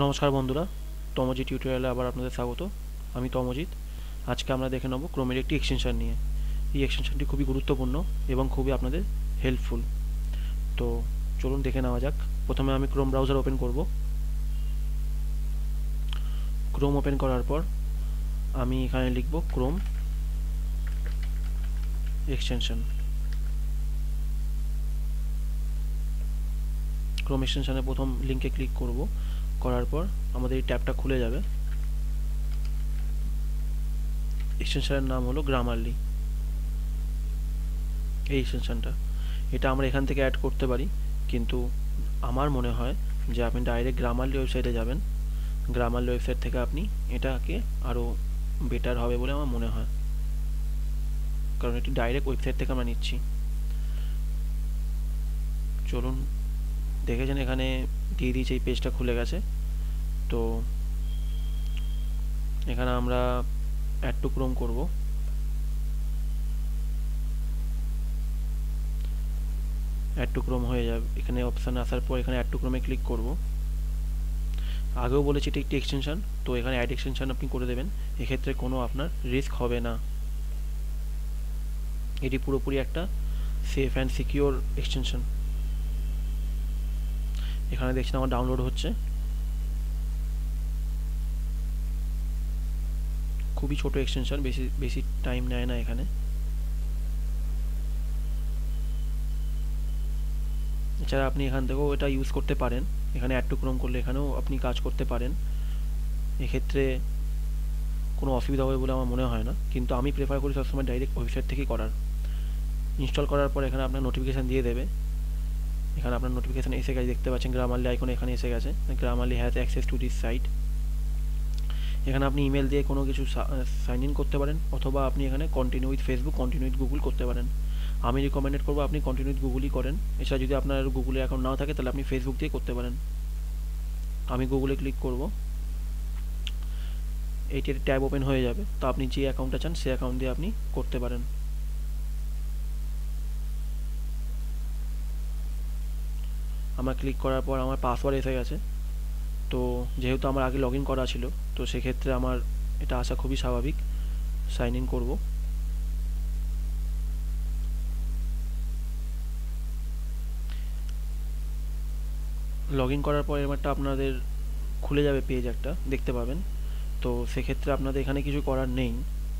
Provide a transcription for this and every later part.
নমস্কার বন্ধুরা, তমজিৎ টিউটোরিয়ালে আবার আপনাদের স্বাগত। আমি তমজিৎ। আজকে আমরা দেখে নেব ক্রোমের একটি এক্সটেনশন নিয়ে। এই এক্সটেনশনটি খুবই গুরুত্বপূর্ণ এবং খুবই আপনাদের হেল্পফুল। তো চলুন দেখে নেওয়া যাক। প্রথমে আমি ক্রোম ব্রাউজার ওপেন করব। ক্রোম ওপেন করার পর আমি এখানে লিখব ক্রোম এক্সটেনশন। ক্রোম এক্সটেনশনের প্রথম লিঙ্কে ক্লিক করব। করার পর আমাদের এই ট্যাবটা খুলে যাবে। এক্সটেনশনের নাম হলো গ্রামারলি। এই এক্সটেনশনটা এটা আমরা এখান থেকে অ্যাড করতে পারি, কিন্তু আমার মনে হয় যে আপনি ডাইরেক্ট গ্রামারলি ওয়েবসাইটে যাবেন। গ্রামারলি ওয়েবসাইট থেকে আপনি এটাকে আরও বেটার হবে বলে আমার মনে হয়, কারণ এটি ডাইরেক্ট ওয়েবসাইট থেকে আমরা নিচ্ছি। চলুন, দেখেছেন এখানে দিয়ে দিয়েছে, এই পেজটা খুলে গেছে। তো এখানে আমরা অ্যাড টু ক্রোম করব। অ্যাড টু ক্রোম হয়ে যাবে। এখানে অপশান আসার পর এখানে অ্যাড টু ক্রোমে ক্লিক করব। আগেও বলেছি এটি একটি এক্সটেনশন, তো এখানে অ্যাড এক্সটেনশন আপনি করে দেবেন। এক্ষেত্রে কোনো আপনার রিস্ক হবে না। এটি পুরোপুরি একটা সেফ অ্যান্ড সিকিওর এক্সটেনশন। এখানে দেখছেন আমার ডাউনলোড হচ্ছে। খুবই ছোট এক্সটেনশন, বেশি টাইম নেয় না এখানে। এছাড়া আপনি এখান থেকেও এটা ইউজ করতে পারেন। এখানে অ্যাড টু ক্রোম করলে এখানেও আপনি কাজ করতে পারেন। এক্ষেত্রে কোনো অসুবিধা হবে বলে আমার মনে হয় না, কিন্তু আমি প্রেফার করি সবসময় ডাইরেক্ট ওয়েবসাইট থেকেই করার। ইনস্টল করার পর এখানে আপনার নোটিফিকেশান দিয়ে দেবে। এখানে আপনার নোটিফিকেশান এসে গেছে, দেখতে পাচ্ছেন গ্রামারলি আইকন এখানে এসে গেছে। Grammarly has access to this site. এখানে আপনি ইমেল দিয়ে কোনো কিছু সাইন ইন করতে পারেন, অথবা আপনি এখানে continue with Facebook, continue with Google করতে পারেন। আমি রিকমেন্ডেড করবো আপনি কন্টিনিউ উইথ গুগলই করেন। এছাড়া যদি আপনার গুগলে অ্যাকাউন্ট নাও থাকে তাহলে আপনি ফেসবুক দিয়ে করতে পারেন। আমি গুগলে ক্লিক করব। এইটির ট্যাব ওপেন হয়ে যাবে। তো আপনি যে অ্যাকাউন্টটা চান সেই অ্যাকাউন্ট দিয়ে আপনি করতে পারেন। আমার ক্লিক করার পর আমার পাসওয়ার্ড এসে গেছে। তো যেহেতু আমার আগে লগ ইন করা ছিল, তো সেক্ষেত্রে আমার এটা আসা খুবই স্বাভাবিক। সাইন ইন করব। লগ ইন করার পর এবারটা আপনাদের খুলে যাবে, পেজ একটা দেখতে পাবেন। তো সেক্ষেত্রে আপনাদের এখানে কিছু করার নেই।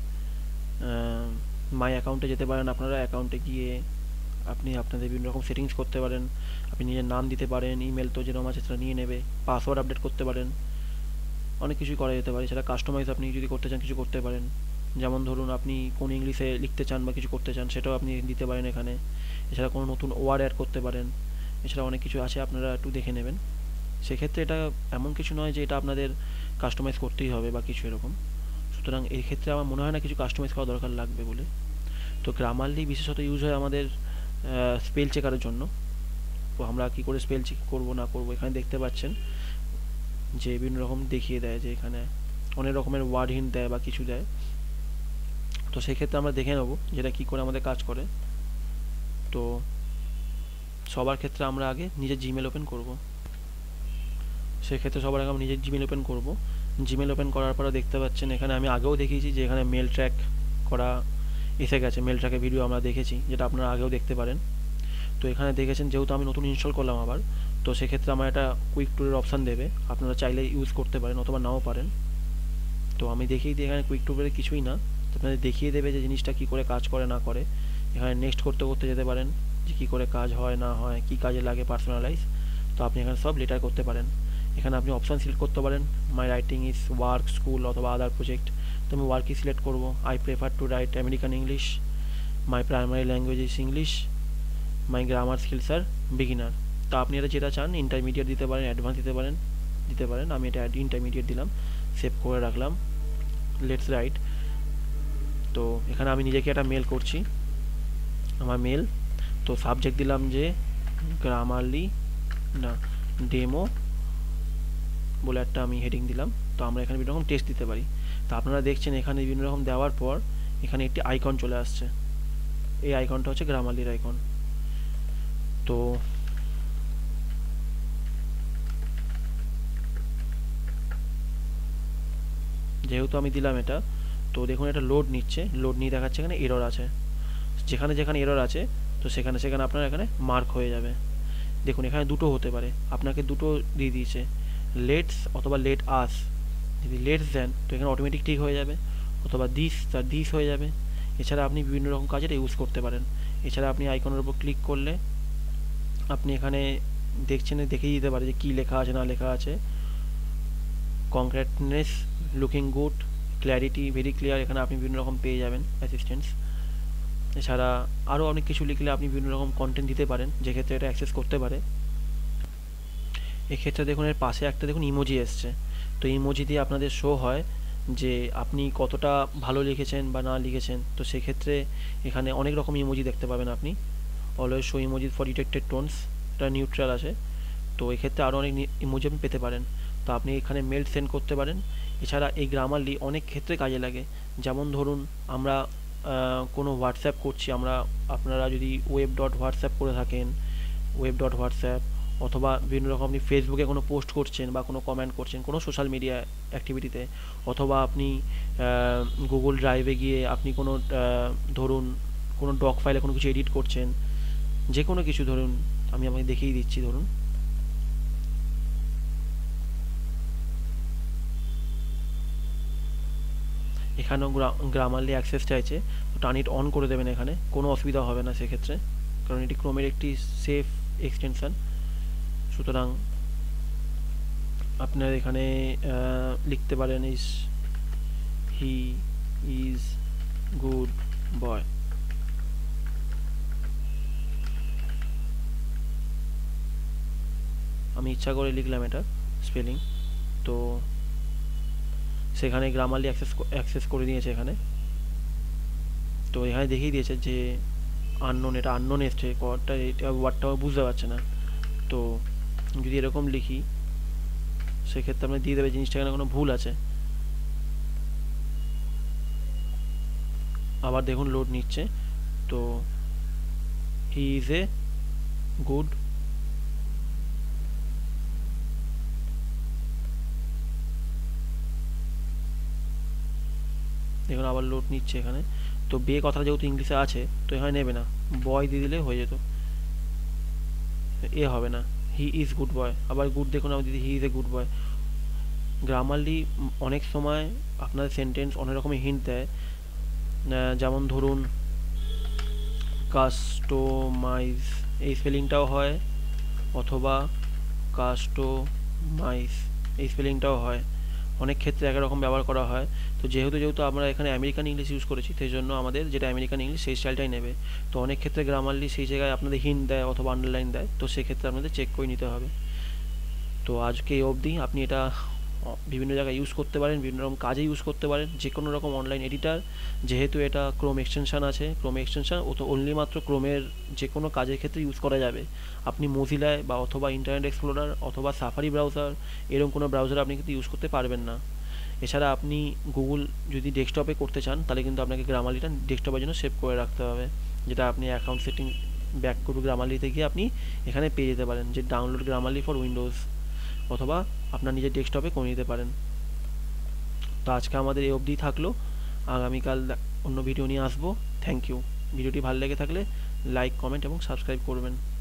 মাই অ্যাকাউন্টে যেতে পারেন। আপনারা অ্যাকাউন্টে গিয়ে আপনি আপনাদের বিভিন্ন রকম সেটিংস করতে পারেন। আপনি নিজের নাম দিতে পারেন, ইমেল তো যেরকম আছে সেটা নিয়ে নেবে, পাসওয়ার্ড আপডেট করতে পারেন, অনেক কিছুই করা যেতে পারে। সেটা কাস্টমাইজ আপনি যদি করতে চান কিছু করতে পারেন। যেমন ধরুন আপনি কোন ইংলিশে লিখতে চান বা কিছু করতে চান সেটাও আপনি দিতে পারেন এখানে। এছাড়া কোনো নতুন ওয়ার্ড অ্যাড করতে পারেন। এছাড়া অনেক কিছু আছে, আপনারা একটু দেখে নেবেন। সেক্ষেত্রে এটা এমন কিছু নয় যে এটা আপনাদের কাস্টমাইজ করতেই হবে বা কিছু এরকম। সুতরাং এই ক্ষেত্রে আমার মনে হয় না কিছু কাস্টমাইজ করা দরকার লাগবে বলে। তো গ্রামারলি বিশেষত ইউজ হয় আমাদের স্পেল চেকারের জন্য। তো আমরা কী করে স্পেল চেক করবো না করবো, এখানে দেখতে পাচ্ছেন যে বিভিন্ন রকম দেখিয়ে দেয়, যে এখানে অনেক রকমের ওয়ার্ড হিন্ট দেয় বা কিছু দেয়। তো সেক্ষেত্রে আমরা দেখে নেব যেটা কী করে আমাদের কাজ করে। তো সবার ক্ষেত্রে আমরা আগে নিজের জিমেল ওপেন করব। সেক্ষেত্রে সবার আগে আমরা নিজের জিমেল ওপেন করব। জিমেল ওপেন করার পরে দেখতে পাচ্ছেন এখানে আমি আগেও দেখিয়েছি যে এখানে মেল ট্র্যাক করা এসে গেছে। মেল ট্র্যাকের ভিডিও আমরা দেখেছি, যেটা আপনারা আগেও দেখতে পারেন। তো এখানে দেখেছেন যেহেতু আমি নতুন ইনস্টল করলাম আবার, তো সেক্ষেত্রে আমার একটা কুইক ট্যুরের অপশান দেবে। আপনারা চাইলে ইউজ করতে পারেন অথবা নাও পারেন। তো আমি দেখিয়ে দিই, এখানে কুইক ট্যুরে কিছুই না, আপনাদের দেখিয়ে দেবে যে জিনিসটা কী করে কাজ করে না করে। এখানে নেক্সট করতে করতে যেতে পারেন যে কী করে কাজ হয় না হয়, কী কাজে লাগে পার্সোনালাইজ। তো আপনি এখানে সব লেটার করতে পারেন। এখানে আপনি অপশান সিলেক্ট করতে পারেন, my writing is work, school অথবা আদার প্রজেক্ট। তো আমি ওয়ার্কই সিলেক্ট করবো। I prefer to write American English, my primary language is English, my grammar skills are beginner. তো আপনি এটা যেটা চান ইন্টারমিডিয়েট দিতে পারেন, অ্যাডভান্স দিতে পারেন। আমি এটা ইন্টারমিডিয়েট দিলাম, সেভ করে রাখলাম। Let's write. তো এখানে আমি নিজেকে একটা মেল করছি, আমার মেল। তো সাবজেক্ট দিলাম যে গ্রামারলি না ডেমো বলে একটা আমি হেডিং দিলাম। তো আমরা এখানে বিভিন্ন রকম টেস্ট দিতে পারি। তো আপনারা দেখছেন এখানে বিভিন্ন রকম দেওয়ার পর এখানে একটি আইকন চলে আসছে। এই আইকনটা হচ্ছে গ্রামারলির আইকন। তো যেহেতু আমি দিলাম এটা, তো দেখুন এটা লোড নিচ্ছে, লোড নিয়ে দেখাচ্ছে এখানে এরর আছে। যেখানে যেখানে এরর আছে তো সেখানে সেখানে আপনার এখানে মার্ক হয়ে যাবে। দেখুন এখানে দুটো হতে পারে, আপনাকে দুটো দিয়ে দিয়েছে, লেটস অথবা লেট আস। যদি লেটস দেন তো এখানে অটোমেটিক ঠিক হয়ে যাবে, অথবা দিস তার দিস হয়ে যাবে। এছাড়া আপনি বিভিন্ন রকম কাজে এটা ইউজ করতে পারেন। এছাড়া আপনি আইকনের উপর ক্লিক করলে আপনি এখানে দেখছেন, দেখিয়ে দিতে পারে যে কী লেখা আছে না লেখা আছে। Concreteness, looking good, clarity, very clear, এখানে আপনি বিভিন্ন রকম পেয়ে যাবেন অ্যাসিস্ট্যান্স। এছাড়া আরও অনেক কিছু লিখলে আপনি বিভিন্ন রকম কন্টেন্ট দিতে পারেন, যেক্ষেত্রে এটা অ্যাক্সেস করতে পারে। এক্ষেত্রে দেখুন এর পাশে একটা দেখুন ইমোজি এসছে, তো ইমোজি দিয়ে আপনাদের শো হয় যে আপনি কতটা ভালো লিখেছেন বা না লিখেছেন। তো সেক্ষেত্রে এখানে অনেক রকম ইমোজি দেখতে পাবেন আপনি। Always show emoji for detected tones, এটা নিউট্রাল আছে। তো এক্ষেত্রে আরও অনেক ইমোজি আপনি পেতে পারেন। তো আপনি এখানে মেল সেন্ড করতে পারেন। এছাড়া এই গ্রামারলি অনেক ক্ষেত্রে কাজে লাগে। যেমন ধরুন আমরা কোনো হোয়াটসঅ্যাপ করছি, আপনারা যদি ওয়েব ডট হোয়াটসঅ্যাপ করে থাকেন, ওয়েব ডট হোয়াটসঅ্যাপ, অথবা বিভিন্ন রকম আপনি ফেসবুকে কোনো পোস্ট করছেন বা কোনো কমেন্ট করছেন কোনো সোশ্যাল মিডিয়া অ্যাক্টিভিটিতে, অথবা আপনি গুগল ড্রাইভে গিয়ে আপনি কোনো ধরুন কোনো ডক ফাইলে কোনো কিছু এডিট করছেন, যে কোনো কিছু ধরুন আমি আপনাকে দেখিয়ে দিচ্ছি। ধরুন এখানেও গ্রামারলি অ্যাক্সেস চাইছে, তো টার্ন ইট অন করে দেবেন, এখানে কোনো অসুবিধা হবে না সেক্ষেত্রে, কারণ এটি ক্রোমের একটি সেফ এক্সটেনশন। সুতরাং আপনার এখানে লিখতে পারেন হি ইজ গুড বয়। আমি ইচ্ছা করে লিখলাম এটা স্পেলিং, তো সেখানে গ্রামারলি অ্যাক্সেস করে দিয়েছে এখানে। তো এখানে দেখিয়ে দিয়েছে যে আননোন, এটা আননোন এসছে, এটা ওয়ার্ডটা বুঝতে পারছে না। তো যদি এরকম লিখি সেক্ষেত্রে আপনি দিয়ে দেবে জিনিসটা এখানে কোনো ভুল আছে। আবার দেখুন লোড নিচ্ছে, তো হি ইজ এ গুড দেখুন আবার লোড নিচ্ছে এখানে। তো বে কথা যেহেতু ইংলিশে আছে তো এখানে নেবে না, বয় দিয়ে দিলে হয়ে যেত, এ হবে না, হি ইজ গুড বয়। আবার গুড দেখুন আমি দিদি he is a good boy. Grammarly অনেক সময় আপনার সেন্টেন্স অনেক রকমের হিন্ট দেয়, যেমন ধরুন কাস্টমাইজ, এই স্পেলিংটাও হয়, অথবা কাস্টমাইজ এই স্পেলিংটাও হয়। অনেক ক্ষেত্রে একই রকম ব্যবহার করা হয়। তো যেহেতু আমরা এখানে আমেরিকান ইংলিশ ইউজ করেছি, সেই জন্য আমাদের যেটা আমেরিকান ইংলিশ সেই স্টাইলটাই নেবে। তো অনেক ক্ষেত্রে গ্রামারলি সেই জায়গায় আপনাদের হিন্ট দেয় অথবা আন্ডারলাইন দেয়, তো সেক্ষেত্রে আপনাদের চেক করে নিতে হবে। তো আজকে এই অবধি। আপনি এটা বিভিন্ন জায়গায় ইউজ করতে পারেন, বিভিন্ন রকম কাজে ইউজ করতে পারেন, যে কোনো রকম অনলাইন এডিটার। যেহেতু এটা ক্রোম এক্সটেনশান আছে, ক্রোম এক্সটেনশান ও তো অনলি মাত্র ক্রোমের যে কোনো কাজের ক্ষেত্রে ইউজ করা যাবে। আপনি মোজিলায় বা অথবা ইন্টারনেট এক্সপ্লোরার অথবা সাফারি ব্রাউজার, এরকম কোনো ব্রাউজার আপনি কিন্তু ইউজ করতে পারবেন না। এছাড়া আপনি গুগল যদি ডেস্কটপে করতে চান তাহলে কিন্তু আপনাকে গ্রামারলিটা ডেস্কটপের জন্য সেভ করে রাখতে হবে, যেটা আপনি অ্যাকাউন্ট সেটিং ব্যাক করুন গ্রামারলিতে গিয়ে আপনি এখানে পেয়ে যেতে পারেন যে ডাউনলোড গ্রামারলি ফর উইন্ডোজ, অথবা আপনার নিজের ডেস্কটপে করে নিতে পারেন। তো আজকে আমাদের এই অবধিই থাকলো, আগামীকাল অন্য ভিডিও নিয়ে আসবো। Thank you. ভিডিওটি ভালো লেগে থাকলে লাইক, কমেন্ট এবং সাবস্ক্রাইব করবেন।